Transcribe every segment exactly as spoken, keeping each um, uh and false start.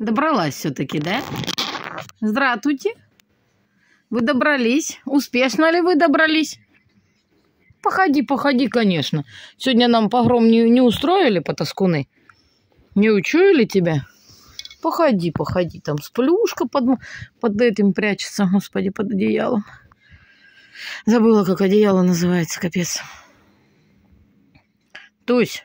Добралась все-таки, да? Здравствуйте. Вы добрались? Успешно ли вы добрались? Походи, походи, конечно. Сегодня нам погром не, не устроили, потаскуны? Не учуяли тебя? Походи, походи. Там сплюшка под, под этим прячется, господи, под одеялом. Забыла, как одеяло называется, капец. Тусь.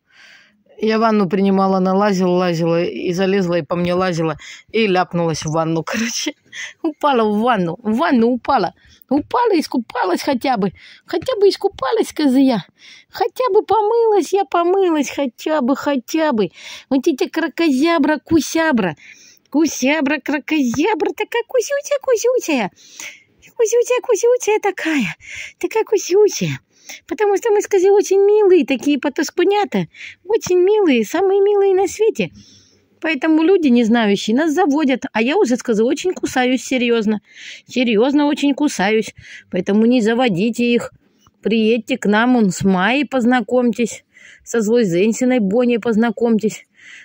Я ванну принимала, налазила, лазила и залезла, и по мне лазила, и ляпнулась в ванну, короче. Упала в ванну, в ванну упала. Упала, искупалась хотя бы. Хотя бы искупалась, козыя. Хотя бы помылась, я помылась, хотя бы, хотя бы. Вот эти кракозябра, кусябра. Кусябра, кракозябра, такая кусючая, кусючая. Кусючая, кусючая такая. Такая кусючая. Потому что мы, скажи, очень милые, такие потаскунята, очень милые, самые милые на свете. Поэтому люди, не знающие, нас заводят. А я уже, скажу, очень кусаюсь серьезно. Серьезно очень кусаюсь. Поэтому не заводите их. Приедьте к нам, он с Майей познакомьтесь. Со злой Зенсиной Боней познакомьтесь.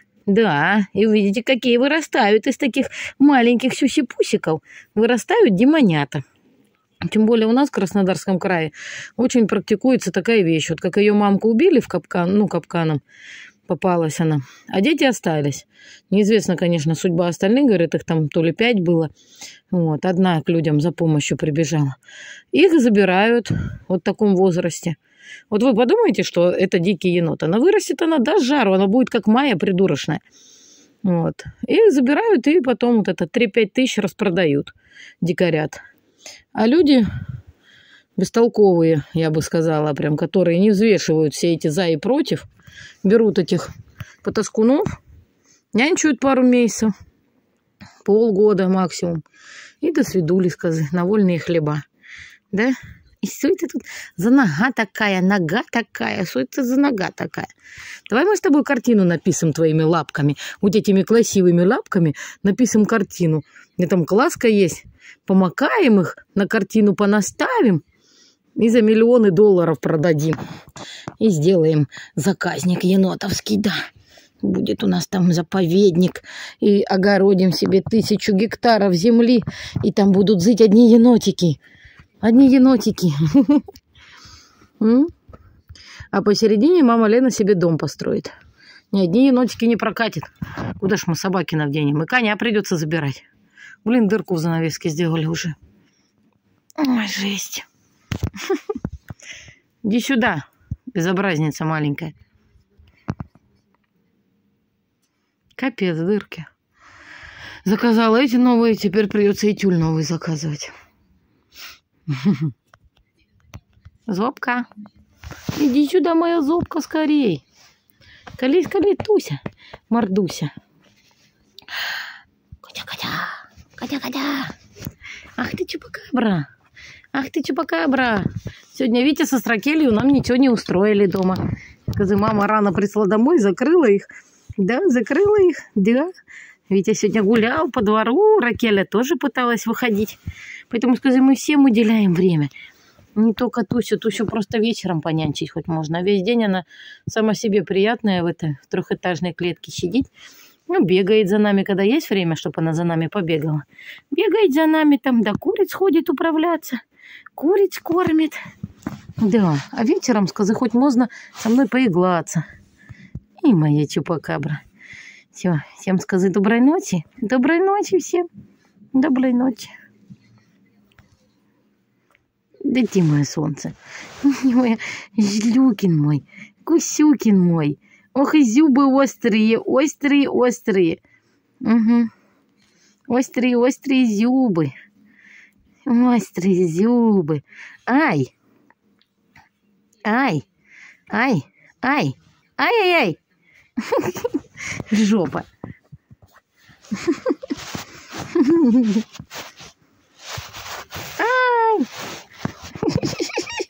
Да, и увидите, какие вырастают из таких маленьких сюси-пусиков. Вырастают демонята. Тем более у нас в Краснодарском крае очень практикуется такая вещь. Вот как ее мамку убили в капкан, ну, капканом попалась она, а дети остались. Неизвестно, конечно, судьба остальных, говорят, их там то ли пять было. Вот, одна к людям за помощью прибежала. Их забирают вот в таком возрасте. Вот вы подумайте, что это дикий енот. Она вырастет, она даст жару, она будет как Майя придурочная. Вот. Их забирают и потом вот это три-пять тысяч распродают, дикарят. А люди бестолковые, я бы сказала, прям, которые не взвешивают все эти за и против, берут этих потаскунов, нянчают пару месяцев, полгода максимум, и до свидули, сказы, на вольные хлеба. Да? И что это тут за нога такая, нога такая, что это за нога такая? Давай мы с тобой картину напишем твоими лапками, вот этими красивыми лапками напишем картину. И там класска есть. Помакаем их, на картину понаставим и за миллионы долларов продадим. И сделаем заказник енотовский, да. Будет у нас там заповедник. И огородим себе тысячу гектаров земли. И там будут жить одни енотики. Одни енотики. А посередине мама Лена себе дом построит. Ни одни енотики не прокатит. Куда ж мы собаки навденем? И коня придется забирать. Блин, дырку в занавеске сделали уже. Ой, жесть. Иди сюда, безобразница маленькая. Капец, дырки. Заказала эти новые, теперь придется и тюль новый заказывать. Зобка. Иди сюда, моя зобка, скорей. Колись, колись, Туся, мордуся. Катя-катя. Катя-катя. Ах ты чупакабра. Ах ты чупакабра. Сегодня Витя со Стракелью нам ничего не устроили дома. Сказы, мама рано пришла домой, закрыла их. Да, закрыла их. Да. Витя сегодня гулял по двору. Ракеля тоже пыталась выходить. Поэтому, скажи, мы всем уделяем время. Не только Тусю. Тусю просто вечером понянчить хоть можно. А весь день она сама себе приятная в этой в трехэтажной клетке сидит. Ну, бегает за нами, когда есть время, чтобы она за нами побегала. Бегает за нами, там до куриц ходит управляться. Куриц кормит. Да, а вечером, скажи, хоть можно со мной поиглаться. И моя чупакабра. Все, всем скажи доброй ночи. Доброй ночи всем. Доброй ночи. Да ты мое солнце. Моя Жлюкин мой. Кусюкин мой. Ох, и зубы острые, острые, острые. Угу. Острые, острые зубы. Острые зубы. Ай. Ай. Ай. Ай. Ай-яй-яй. Жопа.